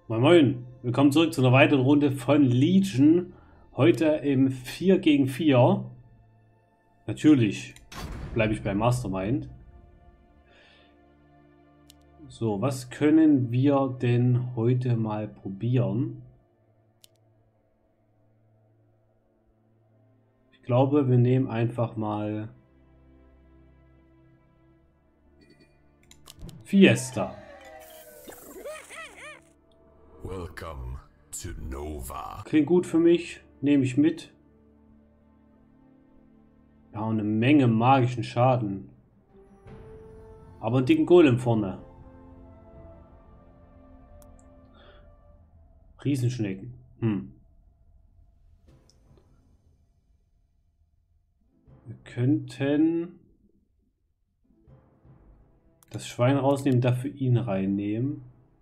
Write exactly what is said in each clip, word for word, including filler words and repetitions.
Moin Moin, willkommen zurück zu einer weiteren Runde von Legion. Heute im vier gegen vier. Natürlich bleibe ich beim Mastermind. So, was können wir denn heute mal probieren? Ich glaube, wir nehmen einfach mal Fiesta. Welcome to Nova. Klingt gut für mich, nehme ich mit. Ja, eine Menge magischen Schaden. Aber einen dicken Golem vorne. Riesenschnecken. Hm. Wir könnten das Schwein rausnehmen, dafür ihn reinnehmen.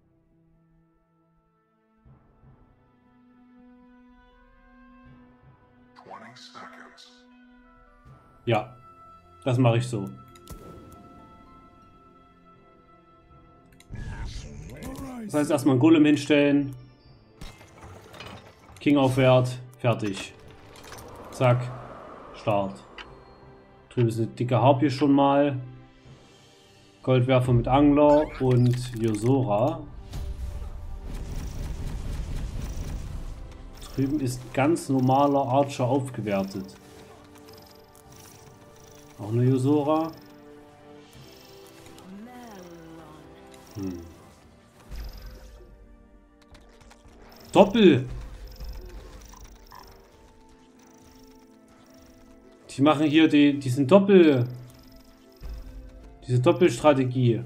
Ja, das mache ich so. Das heißt, erstmal einen Golem hinstellen. King auf Wert. Fertig. Zack. Start. Drüben ist eine dicke Harpie schon mal. Goldwerfer mit Angler und Yosora. Drüben ist ganz normaler Archer aufgewertet. Auch eine Yosora. Hm. Doppel! Die machen hier die, diesen Doppel... Diese Doppelstrategie.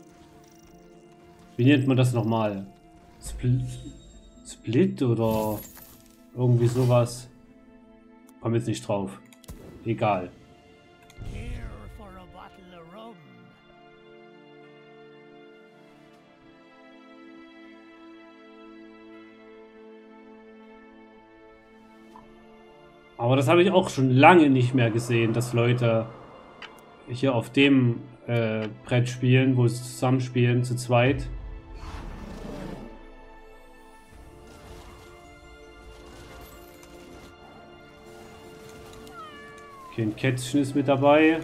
Wie nennt man das nochmal? Split, Split oder irgendwie sowas? Komm jetzt nicht drauf. Egal. Aber das habe ich auch schon lange nicht mehr gesehen, dass Leute hier auf dem äh, Brett spielen, wo sie zusammenspielen, zu zweit. Okay, ein Kätzchen ist mit dabei.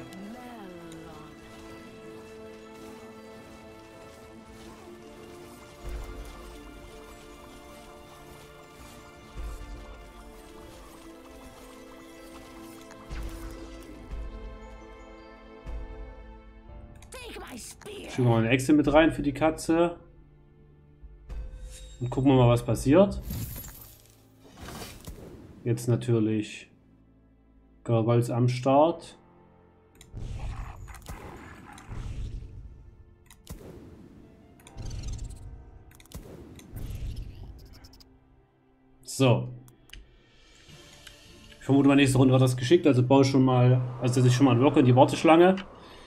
Schicken wir mal eine Echse mit rein für die Katze. Und gucken wir mal, was passiert. Jetzt natürlich Gargoyles am Start. So. Ich vermute mal, nächste Runde wird das geschickt. Also baue schon mal, also dass ich schon mal einen Worker in die Warteschlange.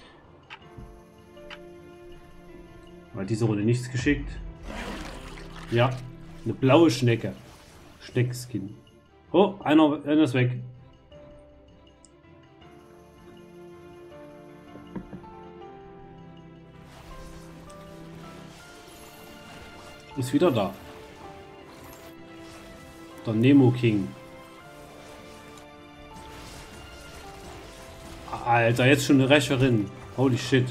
Weil diese Runde nichts geschickt. Ja, eine blaue Schnecke. Schneckskin. Oh, einer, einer ist weg. Ist wieder da. Der Nemo King. Alter, jetzt schon eine Rächerin. Holy shit.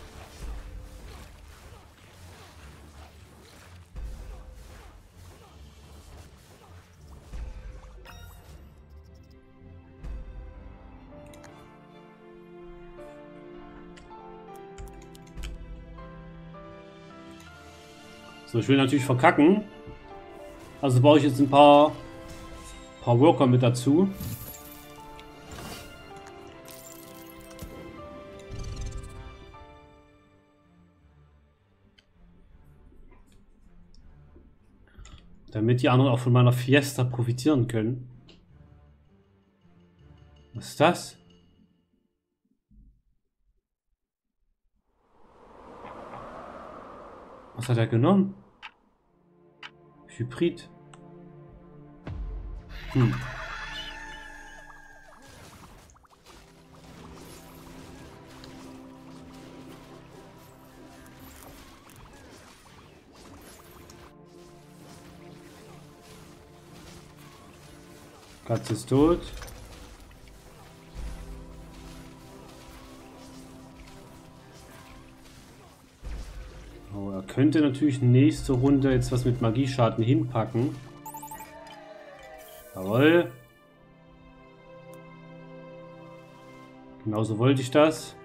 So, ich will natürlich verkacken. Also baue ich jetzt ein paar, paar Worker mit dazu. Damit die anderen auch von meiner Fiesta profitieren können. Was ist das? Was hat er genommen? Hybrid. Hm. Katze ist tot. Oh, er könnte natürlich nächste Runde jetzt was mit Magieschaden hinpacken. Jawohl. Genauso wollte ich das.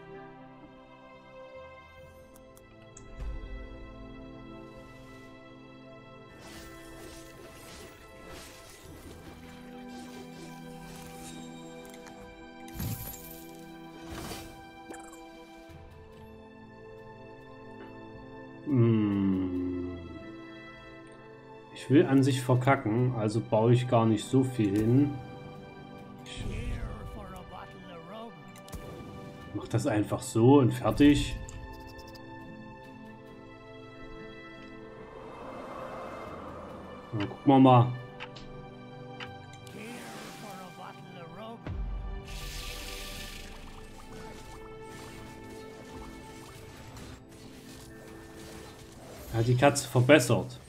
Ich will an sich verkacken, also baue ich gar nicht so viel hin. Ich mach das einfach so und fertig. Dann gucken wir mal. Er hat die Katze verbessert.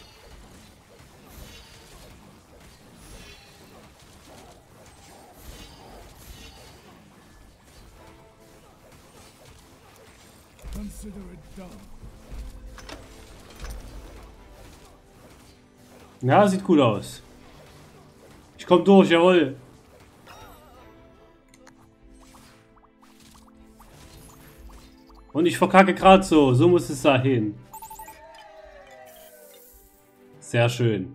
Ja, sieht gut aus. Ich komme durch, jawohl. Und ich verkacke gerade so. So muss es sein. Sehr schön.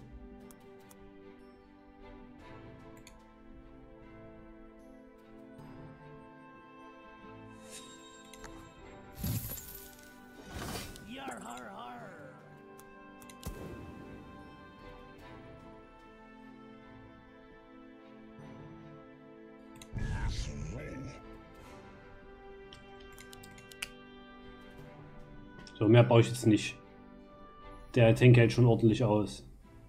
So, mehr baue ich jetzt nicht. Der Tank hält schon ordentlich aus.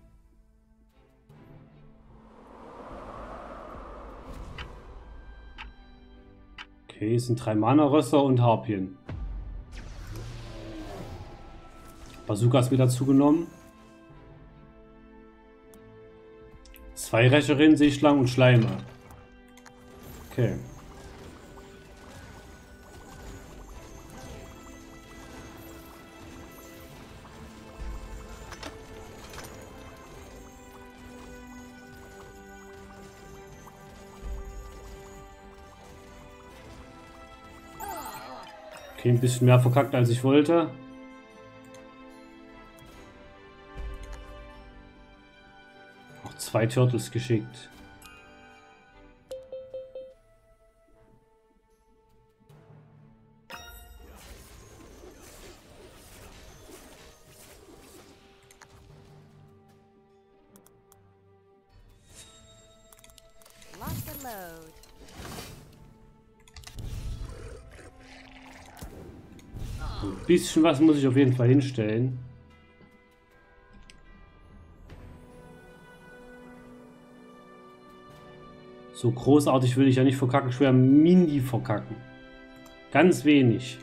Okay, es sind drei Mana-Rösser und Harpien. Bazookas wieder zugenommen. Zwei Rächerinnen, Seeschlangen und Schleime. Okay. Okay, ein bisschen mehr verkackt, als ich wollte. Auch zwei Turtles geschickt. Ein bisschen was muss ich auf jeden Fall hinstellen. So großartig will ich ja nicht verkacken, schwer mini verkacken. Ganz wenig.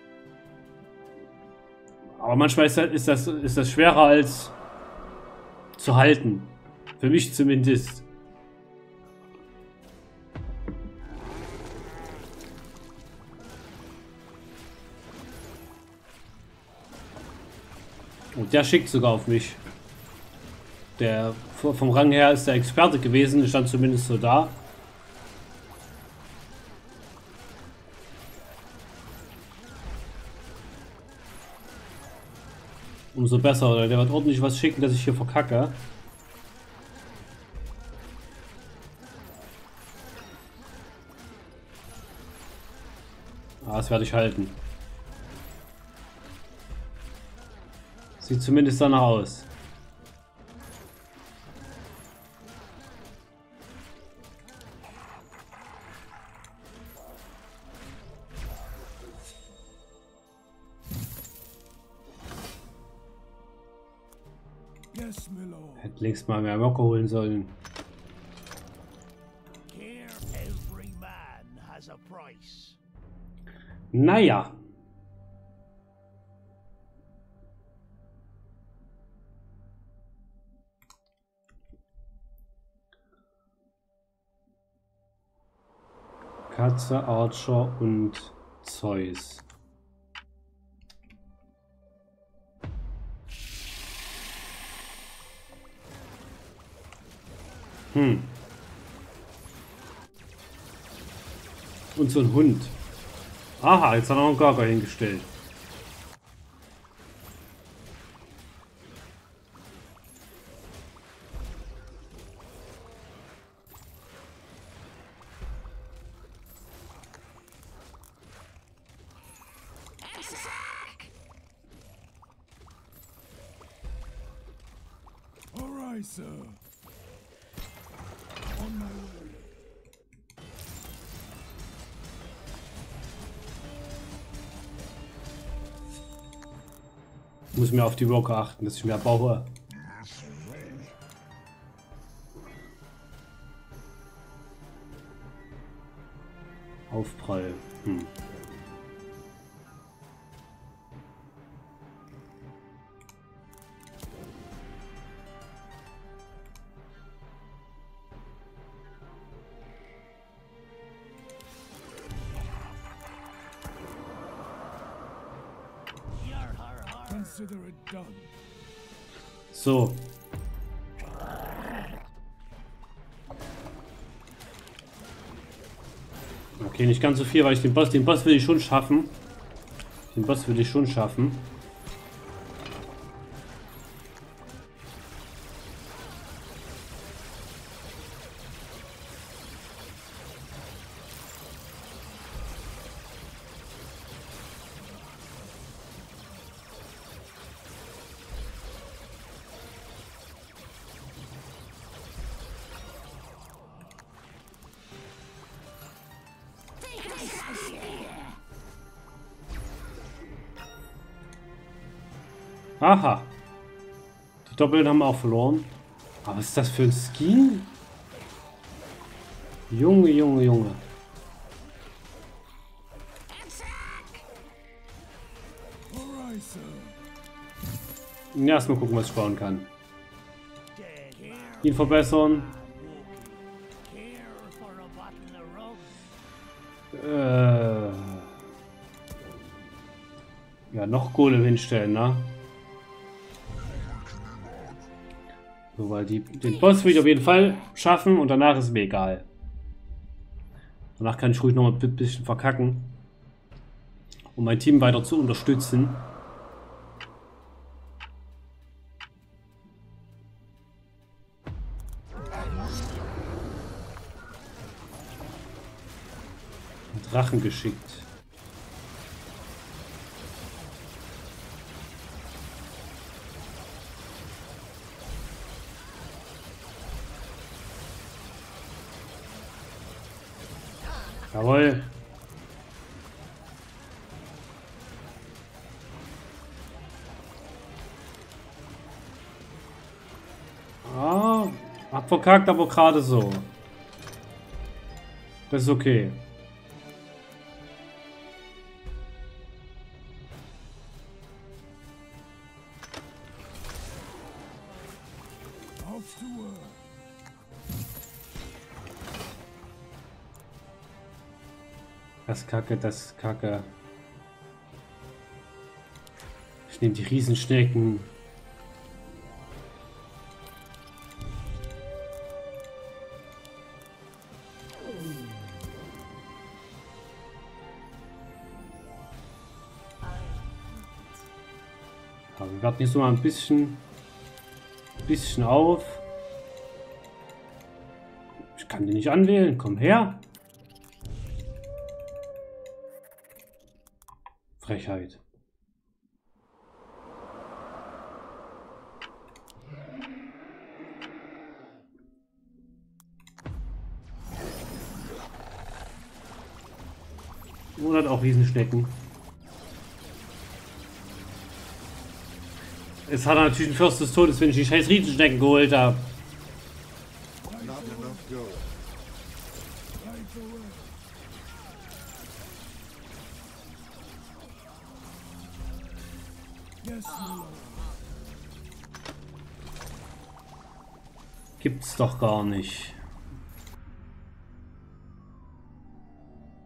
Aber manchmal ist das, ist das, ist das schwerer als zu halten. Für mich zumindest. Und der schickt sogar auf mich. Der vom Rang her ist der Experte gewesen, stand zumindest so da. Umso besser, oder der wird ordentlich was schicken, dass ich hier verkacke. Ah, das werde ich halten. Sieht zumindest danach aus. Hätte längst mal mehr Mocker holen sollen. Naja. Katze, Archer und Zeus. Hm. Und so ein Hund. Aha, jetzt hat er noch einen Gaga hingestellt. Alright, sir. On my way. Ich muss mir auf die Worker achten, dass ich mehr baue. Aufprall. Hm. Consider it done. So. Okay, nicht ganz so viel, weil ich den Boss, den Boss will ich schon schaffen. Den Boss will ich schon schaffen. Aha. Die Doppelten haben wir auch verloren. Aber was ist das für ein Ski? Junge, Junge, Junge. Alright, sir. Ja, erstmal gucken, was ich bauen kann. Ihn verbessern. Äh. Ja, noch Golem hinstellen, ne? So, weil die, den Boss will ich auf jeden Fall schaffen und danach ist mir egal. Danach kann ich ruhig noch ein bisschen verkacken, um mein Team weiter zu unterstützen. Drachen geschickt. Jawohl. Ah, hab verkackt, aber gerade so. Das ist okay. Off to work. Das ist Kacke, das ist Kacke. Ich nehme die Riesenschnecken. Aber wir warten jetzt noch mal ein bisschen, bisschen auf. Ich kann die nicht anwählen. Komm her. Frechheit. Und hat auch Riesenschnecken. Es hat natürlich einen Fürst des Todes, wenn ich die scheiß Riesenschnecken geholt habe. Not enough gold. Right away. Yes, Lord. Gibt's doch gar nicht.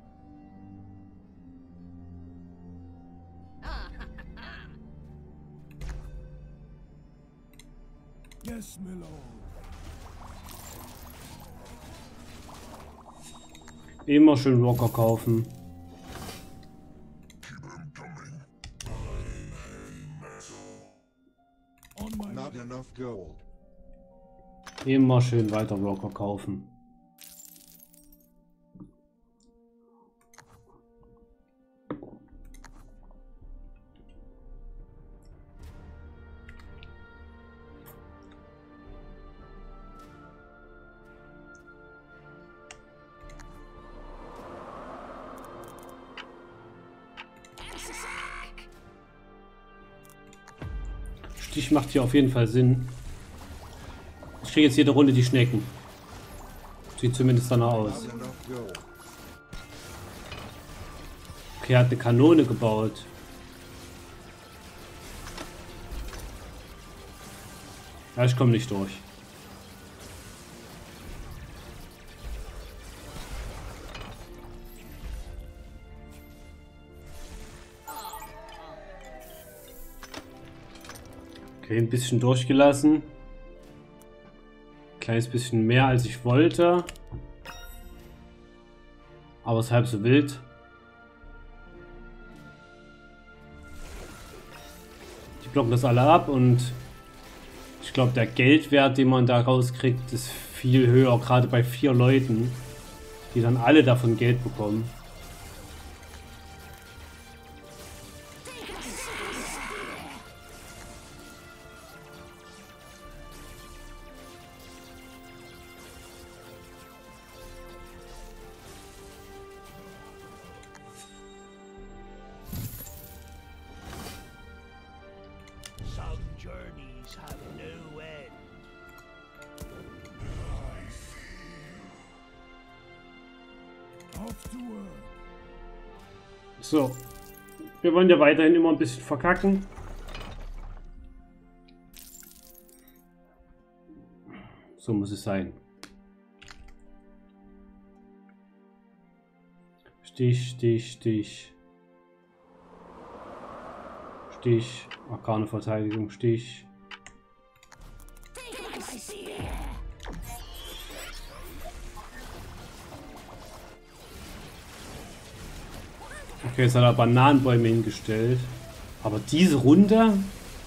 Yes, my lord. Immer schön Walker kaufen. On my Not enough gold. Immer schön weiter Walker kaufen. Stich macht hier auf jeden Fall Sinn. Ich kriege jetzt jede Runde die Schnecken. Sieht zumindest danach aus. Not enough gold. Okay, er hat eine Kanone gebaut. Ja, ich komme nicht durch. Okay, ein bisschen durchgelassen. Kleines bisschen mehr als ich wollte. Aber es ist halb so wild. Die blocken das alle ab und ich glaube, der Geldwert, den man da rauskriegt, ist viel höher. Gerade bei vier Leuten, die dann alle davon Geld bekommen. Some journeys have no end. off to work. So. Wir wollen ja weiterhin immer ein bisschen verkacken. So muss es sein. Stich, Stich, Stich. Stich. Arkane Verteidigung, Stich. Okay, jetzt hat er Bananenbäume hingestellt. Aber diese Runde?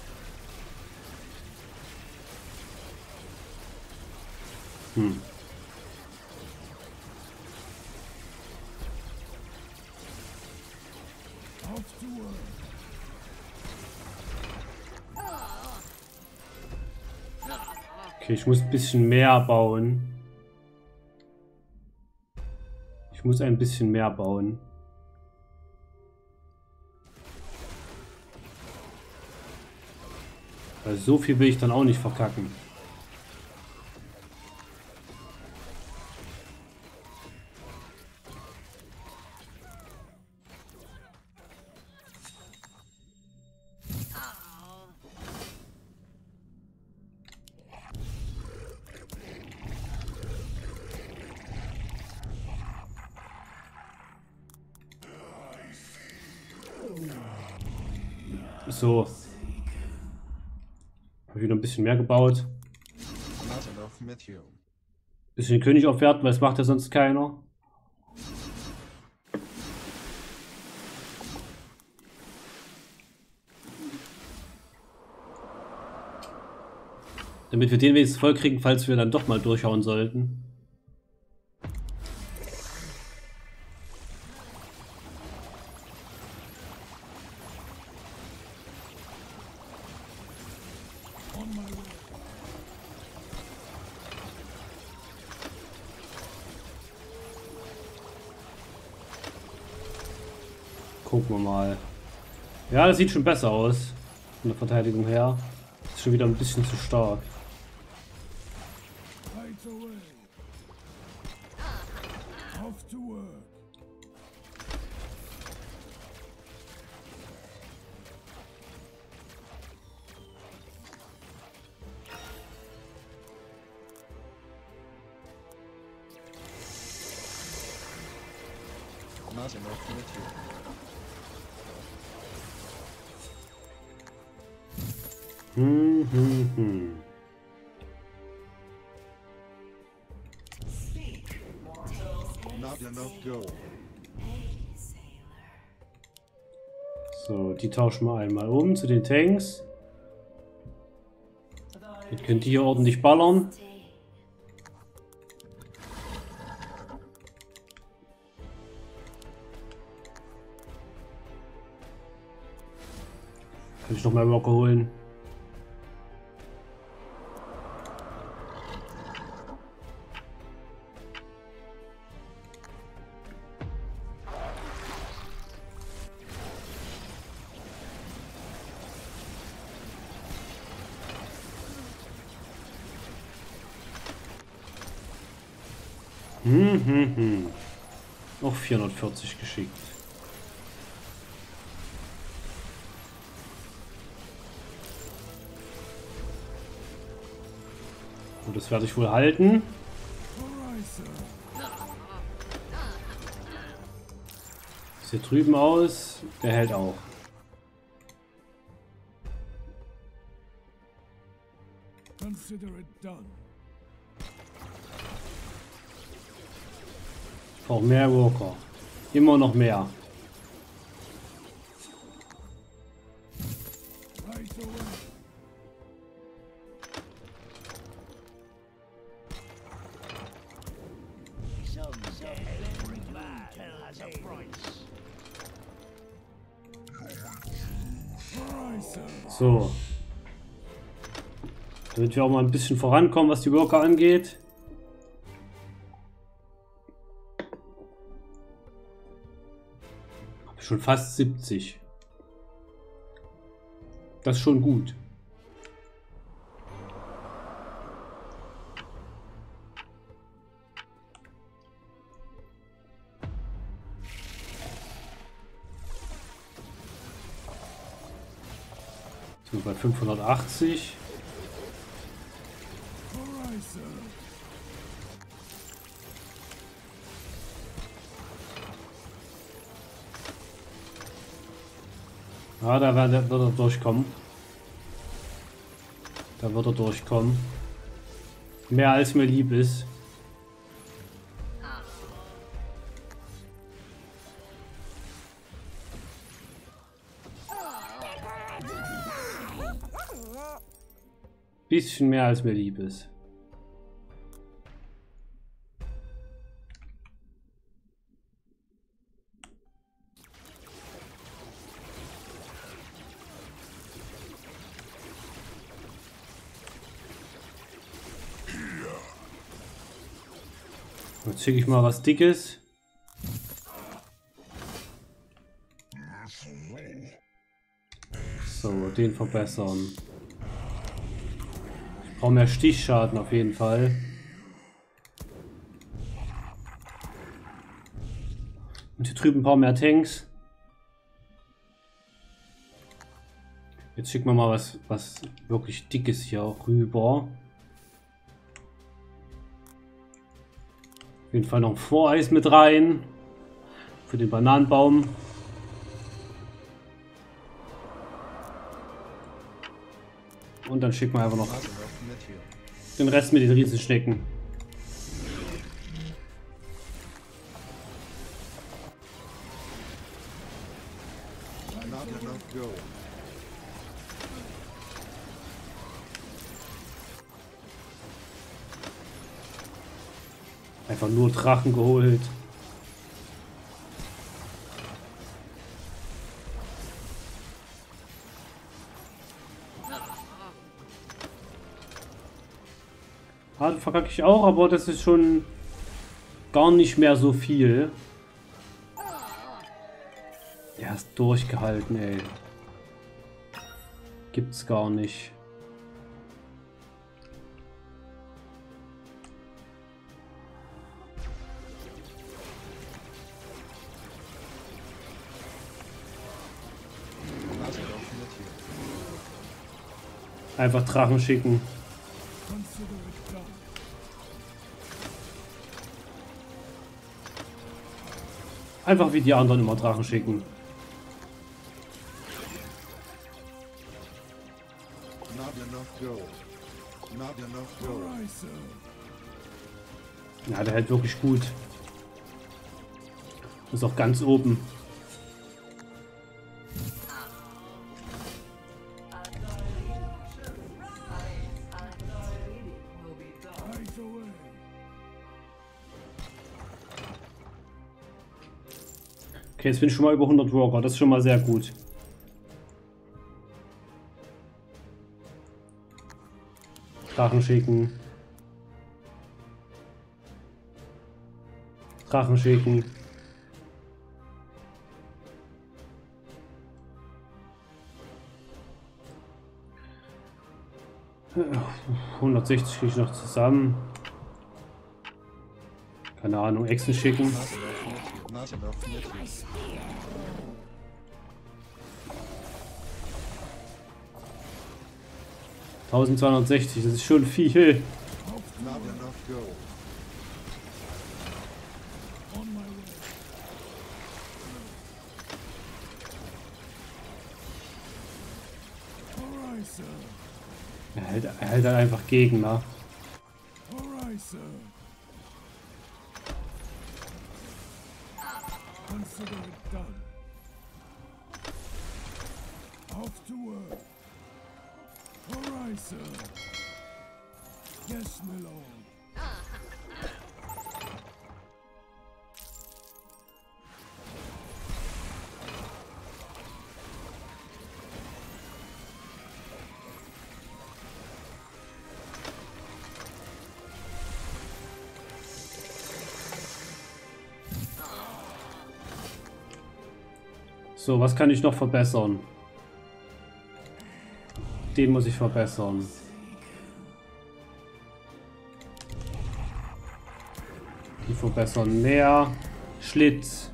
Hm. Off to work. Okay, ich muss ein bisschen mehr bauen. Ich muss ein bisschen mehr bauen. Weil so viel will ich dann auch nicht verkacken. So. Habe ich wieder ein bisschen mehr gebaut. Not enough Matthew. Bisschen König aufwerten, weil das macht ja sonst keiner. Damit wir den wenigstens voll kriegen, falls wir dann doch mal durchhauen sollten. On my way. Gucken wir mal. Ja, das sieht schon besser aus. Von der Verteidigung her. Ist schon wieder ein bisschen zu stark. Right away. Off to work. Not enough Matthew. Hm, hm, hm. Not enough gold. So, die tauschen wir einmal um zu den Tanks. Jetzt könnt ihr hier ordentlich ballern. Kann ich noch mal Worker holen. Hm, hm, hm. Noch vierhundertvierzig geschickt. Und das werde ich wohl halten. Sieht drüben aus. Der hält auch. Consider it done. Ich brauche mehr Worker. Immer noch mehr. Right away. Someday every man has a price. Aye, sir. So. Damit wir auch mal ein bisschen vorankommen, was die Worker angeht. Hab schon fast siebzig. Das ist schon gut. Sind wir bei fünfhundertachtzig. Aye, sir. Ja, da wird er, wird er durchkommen. Da wird er durchkommen. Mehr als mir lieb ist. Bisschen mehr als mir lieb ist. Jetzt schicke ich mal was Dickes. So, den verbessern. Ich brauche mehr Stichschaden auf jeden Fall. Und hier drüben ein paar mehr Tanks. Jetzt schicken wir mal was, was wirklich Dickes hier rüber. Auf jeden Fall noch ein Voreis mit rein. Für den Bananenbaum. Und dann schicken wir einfach noch Not enough material. den Rest mit den Riesenschnecken. Not enough gold. Einfach nur Drachen geholt. Ah, das verkacke ich auch, aber das ist schon gar nicht mehr so viel. Der ist durchgehalten, ey. Gibt's gar nicht. Not enough material. Einfach Drachen schicken. Consider it done. Einfach wie die anderen immer Drachen schicken. Not enough gold. Not enough gold. Aye, sir. Ja, der hält wirklich gut. Ist auch ganz oben. Right away. Okay, jetzt bin ich schon mal über hundert Worker. Das ist schon mal sehr gut. Drachen schicken. Drachen schicken. hundertsechzig kriege ich noch zusammen. Keine Ahnung, Echsen schicken. Not enough material. eintausendzweihundertsechzig, das ist schon viel. Not enough gold. On my way. Alright, sir. Er hält, er hält halt einfach Gegner. Alright, sir. Consider it done. Off to work. Alright, sir. Yes, my lord. So, was kann ich noch verbessern? Den muss ich verbessern. Die verbessern mehr. Schlitz.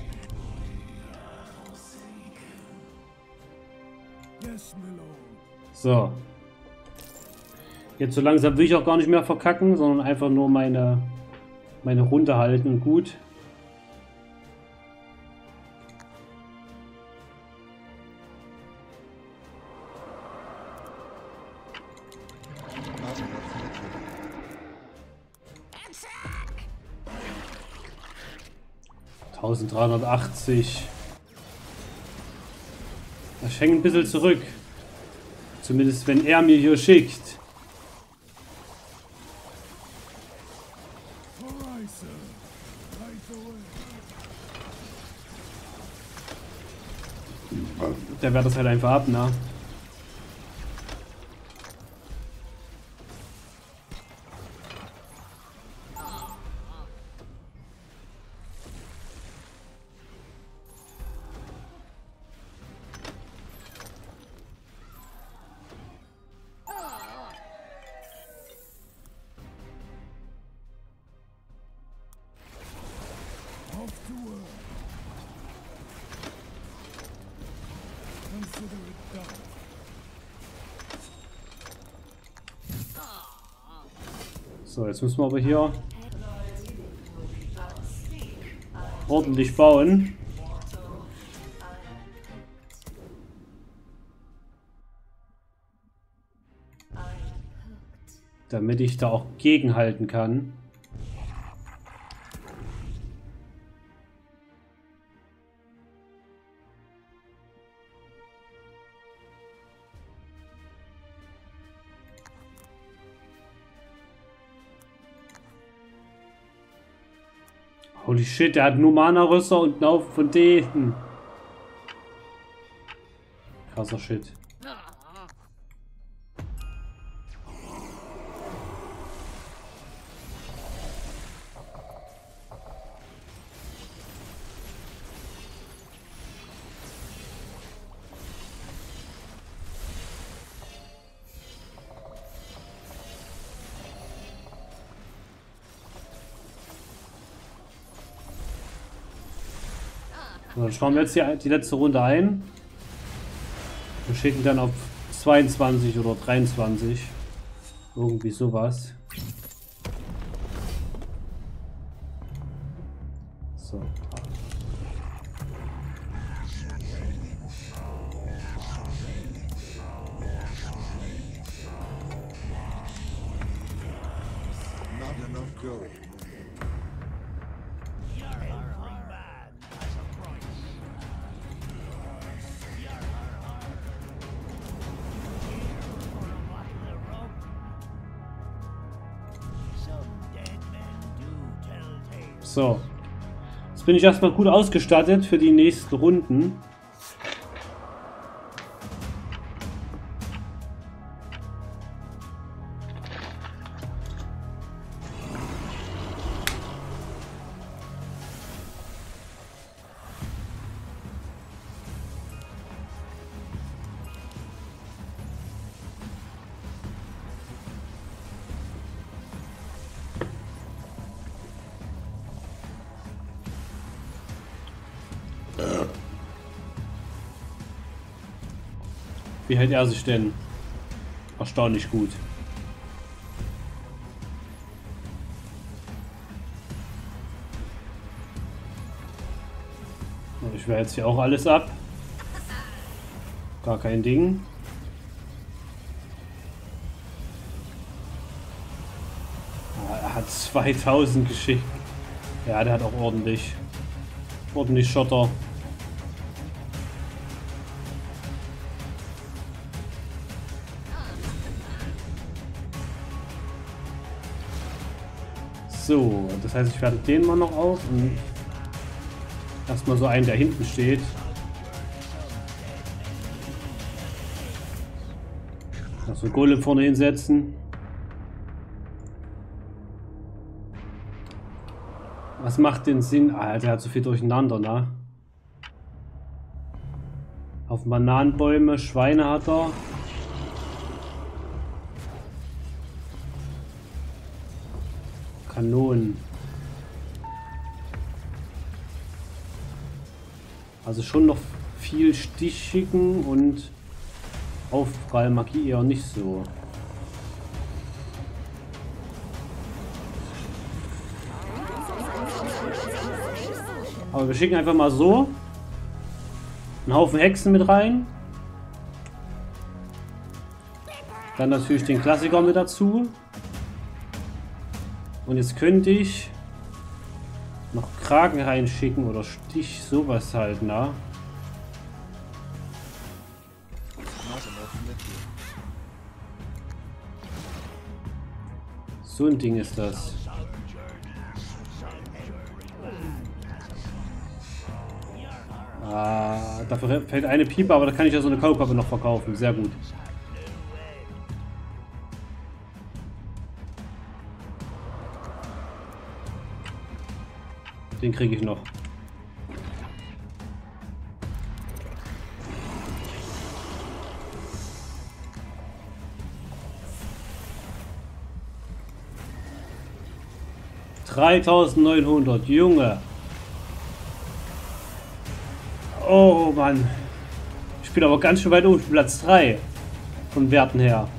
Yes, my lord. So. Jetzt so langsam will ich auch gar nicht mehr verkacken, sondern einfach nur meine, meine Runde halten und gut. Not enough material. eintausenddreihundertachtzig. Ich hänge ein bisschen zurück. Zumindest wenn er mir hier schickt. Alright, sir. Right away. Der wehrt das halt einfach ab, ne? Off to work. Consider it done. So, jetzt müssen wir aber hier ordentlich bauen. Damit ich da auch gegenhalten kann. Holy shit, der hat nur Mana-Rüsser und einen Haufen von denen. Krasser Shit. So, dann schauen wir jetzt die, die letzte Runde ein. Wir schicken dann auf zweiundzwanzig oder dreiundzwanzig. Irgendwie sowas. So. Not enough gold. You're every man So. Jetzt bin ich erstmal gut ausgestattet für die nächsten Runden. Wie hält er sich denn? Erstaunlich gut. Ich wehre jetzt hier auch alles ab. Gar kein Ding. Er hat zweitausend geschickt. Ja, der hat auch ordentlich. Ordentlich Schotter. So, das heißt, ich werde den mal noch auf und erstmal so einen, der hinten steht. Noch so einen Golem vorne hinsetzen. Was macht den Sinn? Alter, der hat so viel durcheinander, ne? Auf Bananenbäume, Schweine hat er. Kanonen. Also schon noch viel Stichigen und Aufprallmagie eher nicht so. Aber wir schicken einfach mal so einen Haufen Hexen mit rein. Dann natürlich den Klassiker mit dazu. Und jetzt könnte ich noch Kragen reinschicken oder Stich, sowas halt, na. So ein Ding ist das. Ah, dafür fällt eine Piepe, aber da kann ich ja so eine Kaulquappe noch verkaufen. Sehr gut. Den kriege ich noch. dreitausendneunhundert, Junge. Oh Mann. Ich bin aber ganz schön weit oben, Platz drei. Von Werten her.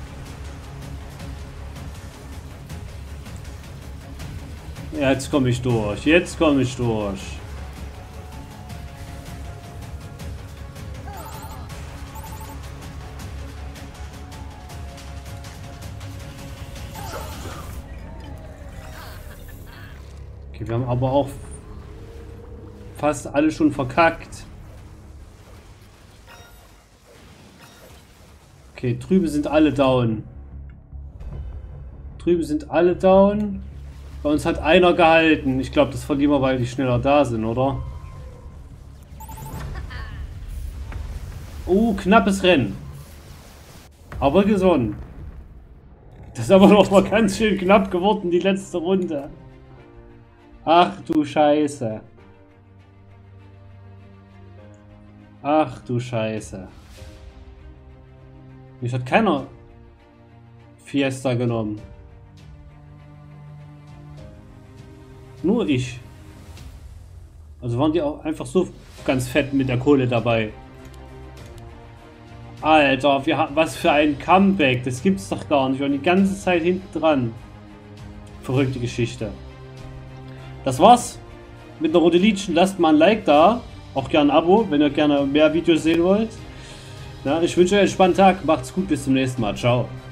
Ja, jetzt komme ich durch. Jetzt komme ich durch. Okay, wir haben aber auch fast alle schon verkackt. Okay, drüben sind alle down. Drüben sind alle down. Bei uns hat einer gehalten. Ich glaube, das verlieren wir, weil die schneller da sind, oder? Oh, knappes Rennen. Aber gewonnen. Das ist aber noch mal ganz schön knapp geworden, die letzte Runde. Ach du Scheiße. Ach du Scheiße. Mich hat keiner Fiesta genommen. Nur ich. Also waren die auch einfach so ganz fett mit der Kohle dabei. Alter, wir haben was für ein Comeback. Das gibt's doch gar nicht. Und die ganze Zeit hinten dran. Verrückte Geschichte. Das war's mit der Rote Legion. Lasst mal ein Like da. Auch gerne ein Abo, wenn ihr gerne mehr Videos sehen wollt. Ja, ich wünsche euch einen spannenden Tag. Macht's gut. Bis zum nächsten Mal. Ciao.